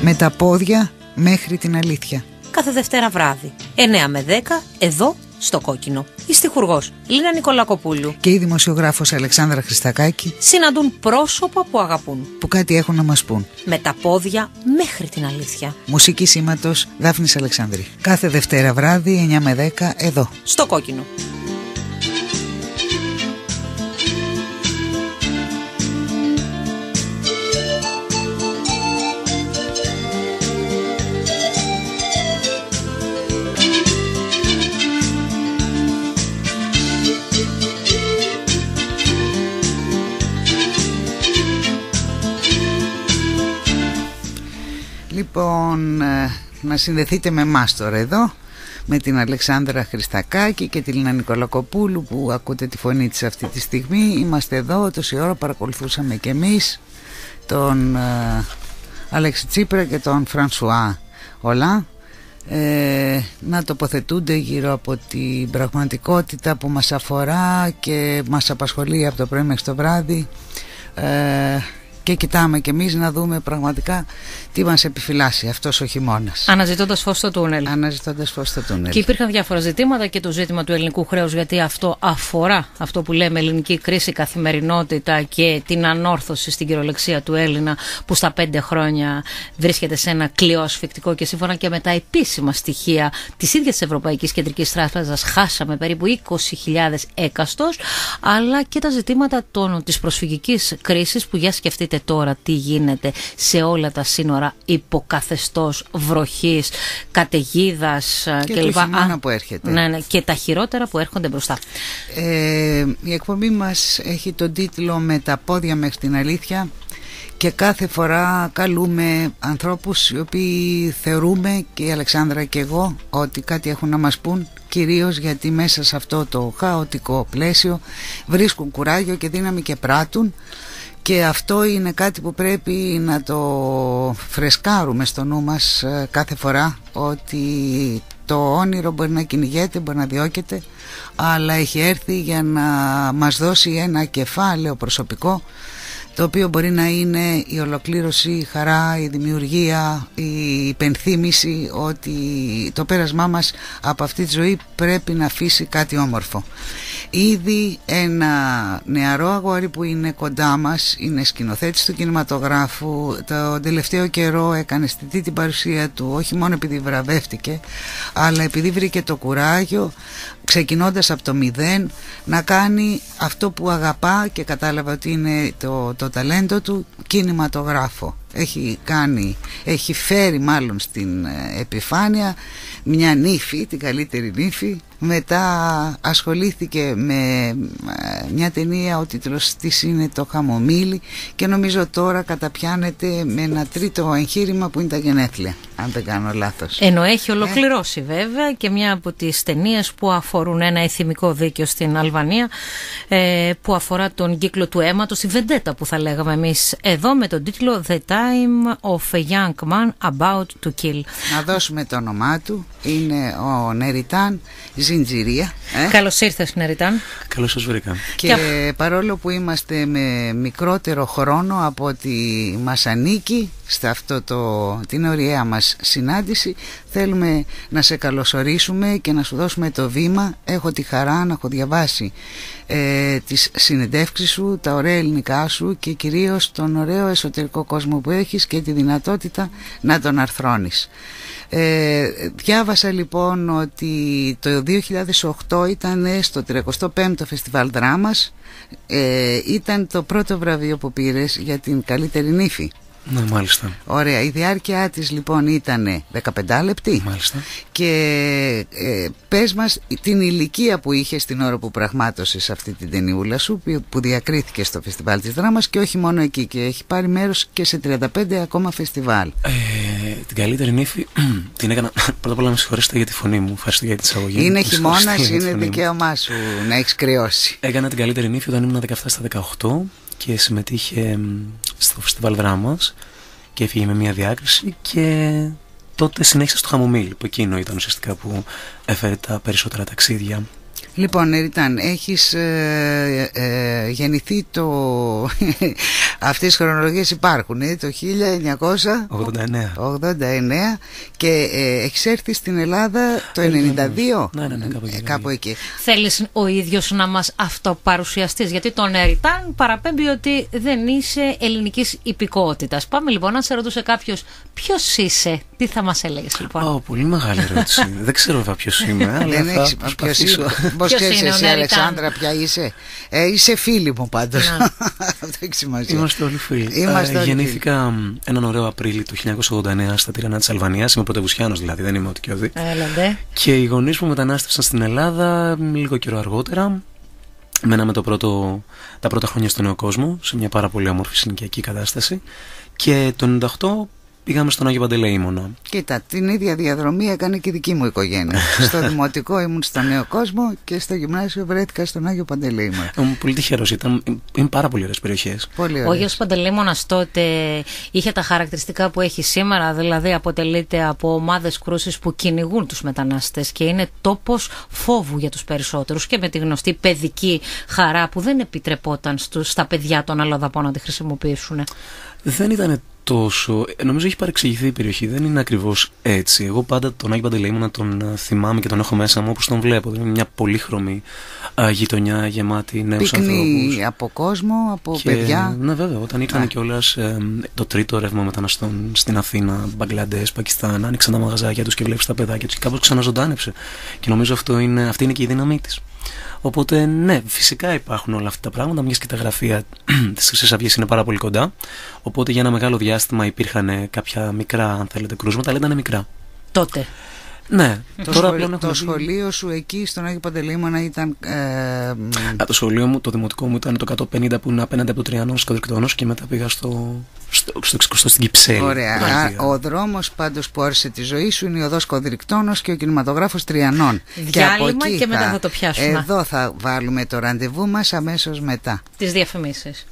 Με τα πόδια μέχρι την αλήθεια. Κάθε Δευτέρα βράδυ, 9 με 10, εδώ στο Κόκκινο. Η στιχουργός Λίνα Νικολακοπούλου και η δημοσιογράφος Αλεξάνδρα Χριστακάκη συναντούν πρόσωπα που αγαπούν, που κάτι έχουν να μας πούν. Με τα πόδια μέχρι την αλήθεια. Μουσική σήματος Δάφνης Αλεξάνδρη. Κάθε Δευτέρα βράδυ, 9 με 10, εδώ στο Κόκκινο. Λοιπόν, να συνδεθείτε με εμάς τώρα εδώ, με την Αλεξάνδρα Χριστακάκη και τη Λίνα Νικολακοπούλου που ακούτε τη φωνή της αυτή τη στιγμή. Είμαστε εδώ, τόση ώρα παρακολουθούσαμε και εμείς τον Αλέξη Τσίπρα και τον Φρανσουά Ολάν να τοποθετούνται γύρω από την πραγματικότητα που μας αφορά και μας απασχολεί από το πρωί μέχρι το βράδυ, και κοιτάμε κι εμείς να δούμε πραγματικά τι μας επιφυλάσσει αυτός ο χειμώνας. Αναζητώντας φως στο τούνελ. Αναζητώντας φως στο τούνελ. Και υπήρχαν διάφορα ζητήματα και το ζήτημα του ελληνικού χρέους, γιατί αυτό αφορά αυτό που λέμε ελληνική κρίση, καθημερινότητα και την ανόρθωση στην κυριολεξία του Έλληνα, που στα 5 χρόνια βρίσκεται σε ένα κλειό ασφυκτικό, και σύμφωνα και με τα επίσημα στοιχεία της ίδιας της Ευρωπαϊκής Κεντρικής Τράπεζας χάσαμε περίπου 20.000 έκαστος, αλλά και τα ζητήματα της προσφυγικής κρίσης, που για σκεφτείτε τώρα τι γίνεται σε όλα τα σύνορα, υποκαθεστώς βροχής, καταιγίδας και το χειμώνα που έρχεται. Ναι, και τα χειρότερα που έρχονται μπροστά. Η εκπομπή μας έχει τον τίτλο «Με τα πόδια μέχρι την αλήθεια», και κάθε φορά καλούμε ανθρώπους οι οποίοι θεωρούμε, και η Αλεξάνδρα και εγώ, ότι κάτι έχουν να μας πούν, κυρίως γιατί μέσα σε αυτό το χαοτικό πλαίσιο βρίσκουν κουράγιο και δύναμη και πράττουν. Και αυτό είναι κάτι που πρέπει να το φρεσκάρουμε στο νου μας κάθε φορά, ότι το όνειρο μπορεί να κυνηγέται, μπορεί να διώκεται, αλλά έχει έρθει για να μας δώσει ένα κεφάλαιο προσωπικό, το οποίο μπορεί να είναι η ολοκλήρωση, η χαρά, η δημιουργία, η υπενθύμηση ότι το πέρασμά μας από αυτή τη ζωή πρέπει να αφήσει κάτι όμορφο. Ήδη ένα νεαρό αγόρι που είναι κοντά μας, είναι σκηνοθέτης του κινηματογράφου, τον τελευταίο καιρό έκανε αισθητή την παρουσία του, όχι μόνο επειδή βραβεύτηκε, αλλά επειδή βρήκε το κουράγιο, ξεκινώντας από το μηδέν, να κάνει αυτό που αγαπά και κατάλαβε ότι είναι το ταλέντο του, κινηματογράφο. Έχει φέρει μάλλον στην επιφάνεια μια νύφη, την καλύτερη νύφη. Μετά ασχολήθηκε με μια ταινία, ο τίτλος της είναι το Χαμομήλι, και νομίζω τώρα καταπιάνεται με ένα τρίτο εγχείρημα που είναι τα γενέθλια, αν δεν κάνω λάθος. Ενώ έχει ολοκληρώσει βέβαια και μια από τις ταινίες που αφορούν ένα ηθιμικό δίκαιο στην Αλβανία, που αφορά τον κύκλο του αίματος, τη βεντέτα που θα λέγαμε εμείς εδώ, με τον τίτλο The Time of a Young Man About to Kill. Να δώσουμε το όνομά του, είναι ο Νεριτάν Ζιντζιρία. Καλώς ήρθες, Νεριτάν. Καλώς σας βρήκα. Και παρόλο που είμαστε με μικρότερο χρόνο από ό,τι μας ανήκει σε αυτό την ωραία μας συνάντηση, θέλουμε να σε καλωσορίσουμε και να σου δώσουμε το βήμα. Έχω τη χαρά να έχω διαβάσει τις συνεντεύξεις σου, τα ωραία ελληνικά σου και κυρίως τον ωραίο εσωτερικό κόσμο που έχεις και τη δυνατότητα να τον αρθρώνεις. Διάβασα λοιπόν ότι το 2008 ήταν στο 35ο Φεστιβάλ Δράμας, ήταν το πρώτο βραβείο που πήρες για την καλύτερη νύφη. Ναι, μάλιστα. Ωραία. Η διάρκεια της λοιπόν ήταν 15 λεπτή. Μάλιστα. Και πες μας την ηλικία που είχες την ώρα που πραγμάτωσες αυτή την ταινιούλα σου, που διακρίθηκε στο Φεστιβάλ της Δράμας, και όχι μόνο εκεί, και έχει πάρει μέρος και σε 35 ακόμα φεστιβάλ. Την καλύτερη νύφη την έκανα. Πρώτα απ' όλα να με συγχωρήσετε για τη φωνή μου. Ευχαριστώ για την εισαγωγή. Είναι χειμώνας, είναι δικαίωμά σου να έχεις κρυώσει. Έκανα την καλύτερη νύφη όταν ήμουν 17 στα 18 και συμμετείχε στο Φεστιβάλ Δράμας και έφυγε με μια διάκριση, και τότε συνέχισα στο Χαμομήλι, που εκείνο ήταν ουσιαστικά που έφερε τα περισσότερα ταξίδια Λοιπόν, Εριτάν, έχεις γεννηθεί αυτές οι χρονολογίες υπάρχουν το 1989 και έχεις έρθει στην Ελλάδα το 92. Ναι, κάπου εκεί. Θέλεις ο ίδιος να μας αυτοπαρουσιαστείς, γιατί τον Εριτάν παραπέμπει ότι δεν είσαι ελληνικής υπηκότητας. Πάμε λοιπόν, αν σε ρωτούσε κάποιος ποιος είσαι, τι θα μας έλεγες λοιπόν? Πολύ μεγάλη ερώτηση. Δεν ξέρω βέβαια ποιος είμαι, αλλά θα προσπαθήσω. Πώς ξέρεις εσύ, Αλεξάνδρα, ποια είσαι? Είσαι φίλη μου πάντως. Αυτό έχει σημασία. Είμαστε όλοι φίλοι. Γεννήθηκα έναν ωραίο Απρίλη του 1989 στα Τυρανα της Αλβανίας. Είμαι πρωτευουσιάνος δηλαδή, δεν είμαι Οτικιώδη. Και οι γονείς μου μετανάστευσαν στην Ελλάδα λίγο καιρό αργότερα. Μέναμε τα πρώτα χρόνια στο Νέο Κόσμο, σε μια πάρα πολύ όμορφη συνοικιακή κατάσταση. Και το 98 πήγαμε στον Άγιο Παντελεήμονα. Κοίτα, την ίδια διαδρομή έκανε και η δική μου οικογένεια. Στο δημοτικό ήμουν στο Νέο Κόσμο και στο γυμνάσιο βρέθηκα στον Άγιο Παντελεήμονα. Ήμουν πολύ τυχερός, είναι πάρα πολύ ωραίες περιοχές. Ο Άγιος Παντελεήμονας τότε είχε τα χαρακτηριστικά που έχει σήμερα, δηλαδή αποτελείται από ομάδες κρούσης που κυνηγούν τους μετανάστες και είναι τόπος φόβου για τους περισσότερους, και με τη γνωστή παιδική χαρά που δεν επιτρεπόταν στα παιδιά των αλλοδαπών να τη χρησιμοποιήσουν. Δεν ήταν τόσο. Νομίζω έχει παρεξηγηθεί η περιοχή. Δεν είναι ακριβώς έτσι. Εγώ πάντα τον Άγιο Παντελεήμονα τον θυμάμαι και τον έχω μέσα μου όπως τον βλέπω. Δηλαδή μια πολύχρωμη γειτονιά γεμάτη νέους ανθρώπους. Πυκνή από κόσμο, από παιδιά. Ναι, βέβαια. Όταν ήρθαν κιόλας το τρίτο ρεύμα μεταναστών στην Αθήνα, Μπαγκλαντές, Πακιστάν, άνοιξαν τα μαγαζάκια τους και βλέπεις τα παιδάκια τους και κάπως ξαναζωντάνεψε. Και νομίζω αυτή είναι και η δύναμή της. Οπότε ναι, φυσικά υπάρχουν όλα αυτά τα πράγματα, μιας και τα γραφεία της Χρυσής Αυγής είναι πάρα πολύ κοντά. Οπότε για ένα μεγάλο διάστημα υπήρχαν κάποια μικρά, αν θέλετε, κρούσματα, αλλά ήταν μικρά. Τότε. Ναι, το σχολείο σου εκεί στον Άγιο Παντελεήμονα ήταν. Το σχολείο μου, το δημοτικό μου ήταν το 150 που είναι απέναντι από το Τριανό στο Κοδρικτόνος και μετά πήγα στο 60 στην Κυψέλη. Ωραία. Ο δρόμος πάντως που όρισε τη ζωή σου είναι η οδός Κοδρικτόνος και ο κινηματογράφος Τριανών. Διάλειμμα και μετά θα το πιάσουμε. Εδώ θα βάλουμε το ραντεβού μας αμέσως μετά τις διαφημίσεις.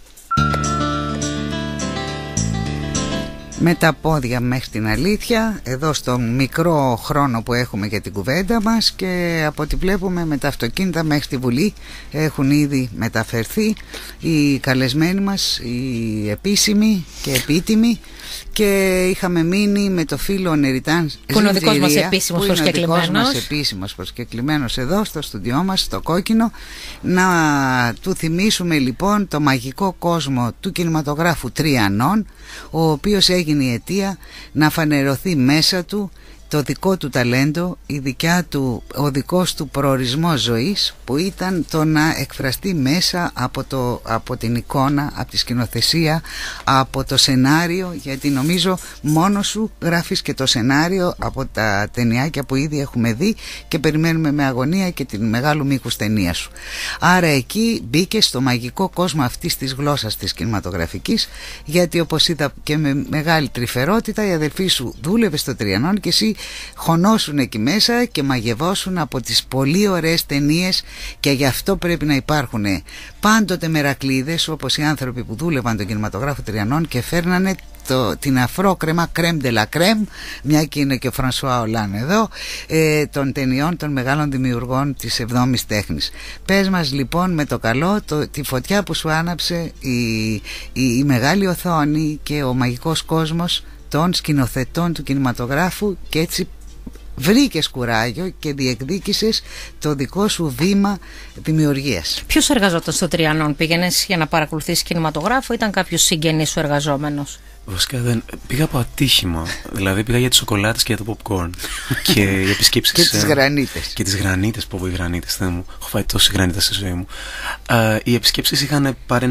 Με τα πόδια μέχρι την αλήθεια, εδώ στο μικρό χρόνο που έχουμε για την κουβέντα μας, και από ό,τι βλέπουμε με τα αυτοκίνητα μέχρι τη Βουλή έχουν ήδη μεταφερθεί οι καλεσμένοι μας, οι επίσημοι και επίτιμοι, και είχαμε μείνει με το φίλο Εριτάν που είναι ο δικός μας επίσημος προσκεκλημένος εδώ στο στούντιό μας, στο Κόκκινο, να του θυμίσουμε λοιπόν το μαγικό κόσμο του κινηματογράφου Τριανών, ο οποίος έγινε η αιτία να φανερωθεί μέσα του το δικό του ταλέντο, ο δικός του προορισμός ζωής, που ήταν το να εκφραστεί μέσα από την εικόνα, από τη σκηνοθεσία, από το σενάριο, γιατί νομίζω μόνος σου γράφεις και το σενάριο από τα ταινιάκια που ήδη έχουμε δει και περιμένουμε με αγωνία και την μεγάλου μήκους ταινία σου. Άρα εκεί μπήκε στο μαγικό κόσμο αυτής της γλώσσας της κινηματογραφικής, γιατί όπως είδα και με μεγάλη τρυφερότητα η αδελφή σου δούλευε στο Τριανών και εσύ χωνόσουν εκεί μέσα και μαγευόσουν από τις πολύ ωραίες ταινίες, και γι' αυτό πρέπει να υπάρχουν πάντοτε μερακλείδες όπως οι άνθρωποι που δούλευαν τον κινηματογράφο Τριανών και φέρνανε την αφρόκρεμα crème de la crème, μια και είναι και ο Φρανσουά Ολάν εδώ, των ταινιών των μεγάλων δημιουργών της 7ης τέχνης. Πες μας λοιπόν με το καλό τη φωτιά που σου άναψε η μεγάλη οθόνη και ο μαγικός κόσμος των σκηνοθετών του κινηματογράφου, και έτσι βρήκες κουράγιο και διεκδίκησες το δικό σου βήμα δημιουργίας. Ποιος εργαζόταν στο Τριανών? Πήγαινες για να παρακολουθήσεις κινηματογράφο, ήταν κάποιος συγγενής σου εργαζόμενος? Βασικά δεν πήγα από ατύχημα. Δηλαδή πήγα για τις σοκολάτες και για το popcorn. Και οι επισκέψεις. Και τις γρανίτες. Και τις γρανίτες, πω οι γρανίτες, Θεέ μου. Έχω φάει τόσες γρανίτες στη ζωή μου. Οι επισκέψεις είχαν πάρει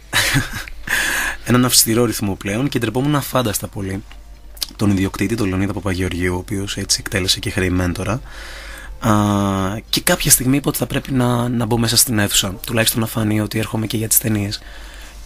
έναν αυστηρό ρυθμό πλέον και ντρεπόμουν αφάνταστα πολύ τον ιδιοκτήτη, τον Λεωνίδα Παπαγεωργίου, ο οποίος έτσι εκτέλεσε και χρέη μέντορα. Και κάποια στιγμή είπα ότι θα πρέπει να μπω μέσα στην αίθουσα, τουλάχιστον να φανεί ότι έρχομαι και για τις ταινίες.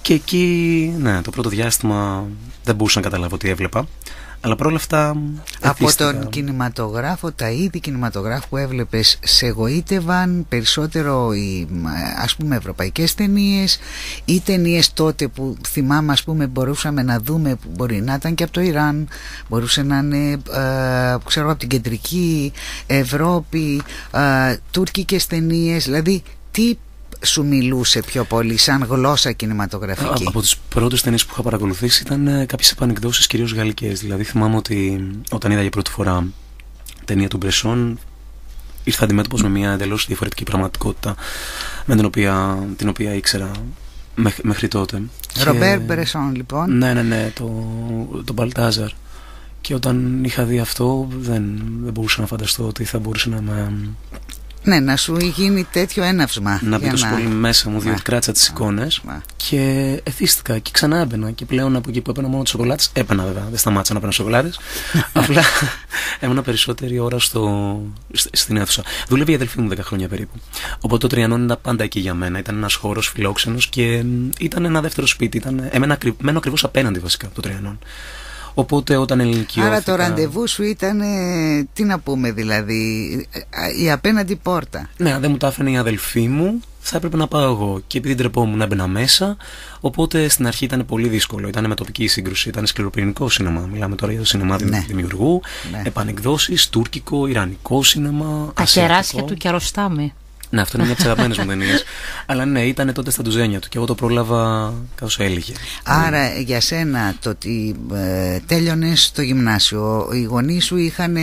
Και εκεί, ναι, το πρώτο διάστημα δεν μπορούσα να καταλάβω τι έβλεπα. Αλλά παρόλα αυτά από τον κινηματογράφο, τα είδη κινηματογράφου που έβλεπες σε εγωίτευαν περισσότερο οι, ας πούμε, ευρωπαϊκές ταινίες ή ταινίες τότε που θυμάμαι, ας πούμε, μπορούσαμε να δούμε που μπορεί να ήταν και από το Ιράν, μπορούσε να είναι ξέρω, από την κεντρική Ευρώπη, τουρκικές ταινίες, δηλαδή τι σου μιλούσε πιο πολύ σαν γλώσσα κινηματογραφική? Από τις πρώτες ταινίες που είχα παρακολουθήσει ήταν κάποιες επανεκδόσεις, κυρίως γαλλικές. Δηλαδή θυμάμαι ότι όταν είδα για πρώτη φορά ταινία του Μπρεσόν, ήρθα αντιμέτωπος με μια εντελώς διαφορετική πραγματικότητα με την οποία ήξερα μέχρι τότε. Ρομπέρ Μπρεσόν, λοιπόν. Ναι, το Μπαλτάζαρ. Και όταν είχα δει αυτό δεν μπορούσα να φανταστώ ότι θα μπορούσε να με... Ναι, να σου γίνει τέτοιο έναυσμα. Να μπει τόσο πολύ μέσα μου, διότι κράτησα τις εικόνες και εθίστηκα και ξανά έμπαινα. Και πλέον από εκεί που έπαινα μόνο τις σοκολάτες, έπαινα βέβαια, δεν σταμάτησα να παίρνω σοκολάτες. Απλά έμενα περισσότερη ώρα στην αίθουσα. Δούλευε η αδελφή μου 10 χρόνια περίπου. Οπότε το Τριανόν ήταν πάντα εκεί για μένα. Ήταν ένας χώρος φιλόξενος και ήταν ένα δεύτερο σπίτι. Μένω ακριβώς απέναντι βασικά από το Τριανόν. Οπότε όταν ενοικιώθηκα... Άρα το ραντεβού σου ήταν, τι να πούμε δηλαδή, η απέναντι πόρτα. Ναι, αν δεν μου τα άφηνε η αδελφή μου, θα έπρεπε να πάω εγώ. Και επειδή ντρεπόμουν να μπαίνα μέσα, οπότε στην αρχή ήταν πολύ δύσκολο. Ήταν με τοπική σύγκρουση, ήταν σκληροπυρηνικό σινεμά. Μιλάμε τώρα για το σινεμά δημιουργού, επανεκδόσεις, τουρκικό, ιρανικό σινεμά. Τα κεράσια του Κιαρωστάμι. Ναι, αυτό είναι μια από τις αγαπημένες μου ταινίες. Αλλά ναι, ήταν τότε στα ντουζένια του και εγώ το πρόλαβα καθώς έλεγε. Άρα για σένα το ότι τέλειωνες το γυμνάσιο, οι γονείς σου είχαν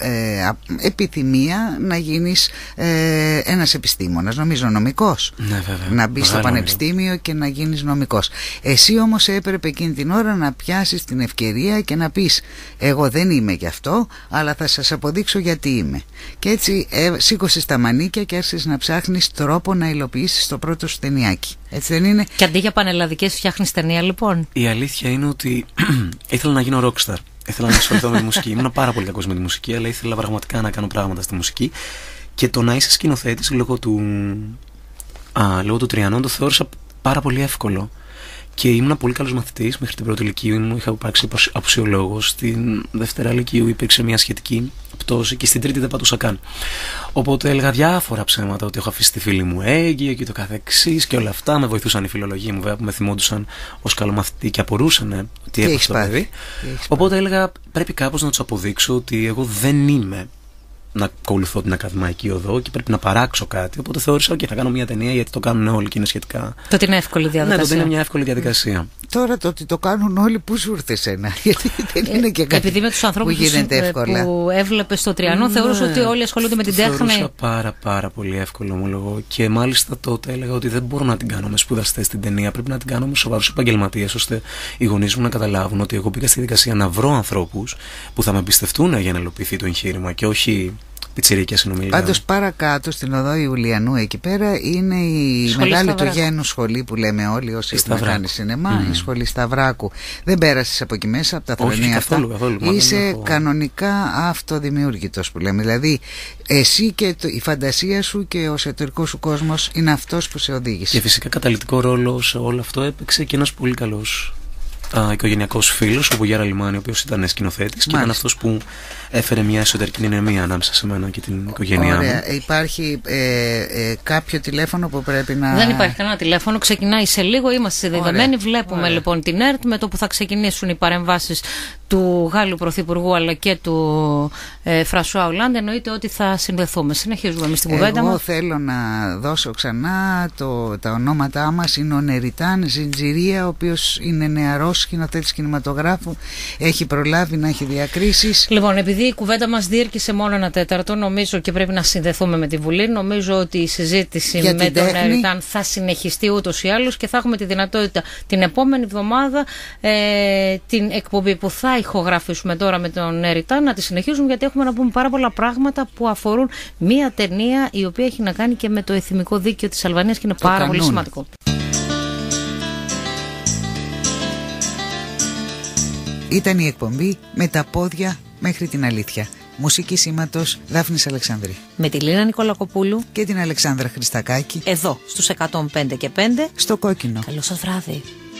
επιθυμία να γίνεις ένας επιστήμονας, νομίζω νομικός. Ναι, βέβαια. Να μπεις στο πανεπιστήμιο και να γίνεις νομικός. Εσύ όμως έπρεπε εκείνη την ώρα να πιάσεις την ευκαιρία και να πεις εγώ δεν είμαι γι' αυτό, αλλά θα σας αποδείξω γιατί είμαι. Και έτσι σήκωσες τα μανίκια και άρχισες να ψάχνεις τρόπο να υλοποιήσεις το πρώτο σου ταινιάκι. Έτσι δεν είναι? Και αντί για πανελλαδικές φτιάχνεις ταινία, λοιπόν? Η αλήθεια είναι ότι ήθελα να γίνω rockstar. Ήθελα να ασχοληθώ με τη μουσική. Ήμουν πάρα πολύ κακός με τη μουσική, αλλά ήθελα πραγματικά να κάνω πράγματα στη μουσική. Και το να είσαι σκηνοθέτης λόγω του Τριανόν το θεώρησα πάρα πολύ εύκολο. Και ήμουν πολύ καλός μαθητής μέχρι την πρώτη ηλικίου μου. Είχα υπάρξει απουσιολόγος. Στην δευτέρα ηλικίου υπήρξε μια σχετική πτώση και στην τρίτη δεν πατούσα καν. Οπότε έλεγα διάφορα ψέματα ότι έχω αφήσει τη φίλη μου έγκυο και το καθεξής και όλα αυτά. Με βοηθούσαν οι φιλολογοί μου βέβαια που με θυμόντουσαν ως καλό μαθητή και απορούσαν ότι έπαιξε το παιδί. Οπότε έλεγα πρέπει κάπως να τους αποδείξω ότι εγώ δεν είμαι να ακολουθώ την ακαδημαϊκή οδό και πρέπει να παράξω κάτι. Οπότε θεώρησα ότι θα κάνω μια ταινία γιατί το κάνουν όλοι και είναι σχετικά. Τότε είναι εύκολη διαδικασία. Ναι, τότε είναι μια εύκολη διαδικασία. Τώρα το ότι το κάνουν όλοι, πού σου ήρθε εσένα? Γιατί δεν είναι και κάτι επειδή με τους ανθρώπους που έβλεπε στο Τριανό, θεωρούσα ότι όλοι ασχολούνται με την τέχνη. Το θεωρούσα πάρα πολύ εύκολο, ομολογώ. Και μάλιστα τότε έλεγα ότι δεν μπορώ να την κάνω με σπουδαστές την ταινία. Πρέπει να την κάνω με σοβαρούς επαγγελματίες, ώστε οι γονείς μου να καταλάβουν ότι εγώ πήγα στη δικασία να βρω ανθρώπους που θα με εμπιστευτούν για να υλοποιηθεί το εγχείρημα και όχι πιτσιρίκια συνομιλία. Πάντως παρακάτω στην οδό Ιουλιανού εκεί πέρα είναι η μεγάλη του γένου σχολή που λέμε όλοι όσοι έχουμε κάνει σινεμά, η σχολή Σταυράκου. Δεν πέρασες από εκεί μέσα, από τα θρονία αυτά? Καθόλου. Είσαι κανονικά αυτοδημιούργητος που λέμε. Δηλαδή εσύ και η φαντασία σου και ο εσωτερικός σου κόσμος είναι αυτός που σε οδήγησε. Και φυσικά καταλυτικό ρόλο σε όλο αυτό έπαιξε και ένας πολύ καλός οικογενειακός φίλος, ο Βουγιάρα Λιμάνη, ο οποίος ήταν σκηνοθέτης και ήταν αυτός που έφερε μια εσωτερική ηρεμία ανάμεσα σε μένα και την οικογένειά μου. Υπάρχει κάποιο τηλέφωνο που πρέπει να... Δεν υπάρχει κανένα τηλέφωνο, ξεκινάει σε λίγο, είμαστε συνδεδεμένοι. Βλέπουμε λοιπόν την ΕΡΤ με το που θα ξεκινήσουν οι παρεμβάσεις του Γάλλου Πρωθυπουργού αλλά και του Φρανσουά Ολάντ. Εννοείται ότι θα συνδεθούμε. Συνεχίζουμε εμείς την κουβέντα μας. Εγώ θέλω να δώσω ξανά τα ονόματά μας. Είναι ο Νεριτάν Ζιντζιρία, ο οποίος είναι νεαρός σκηνοθέτης κινηματογράφου, έχει προλάβει να έχει διακρίσεις. Λοιπόν, επειδή η κουβέντα μας διήρκησε μόνο 1/4, νομίζω και πρέπει να συνδεθούμε με τη Βουλή. Νομίζω ότι η συζήτηση με τον Νεριτάν θα συνεχιστεί ούτως ή άλλως και θα έχουμε τη δυνατότητα την επόμενη εβδομάδα την εκπομπή που θα ηχογραφήσουμε τώρα με τον Νεριτάν να τη συνεχίσουμε, γιατί έχουμε να πούμε πάρα πολλά πράγματα που αφορούν μία ταινία η οποία έχει να κάνει και με το εθιμικό δίκαιο της Αλβανίας και είναι πάρα πολύ σημαντικό. Ήταν η εκπομπή «Με τα πόδια μέχρι την αλήθεια». Μουσική σήματος Δάφνης Αλεξανδρή. Με τη Λίνα Νικολακοπούλου και την Αλεξάνδρα Χριστακάκη. Εδώ στους 105 και 5 στο Κόκκινο. Καλό σας βράδυ.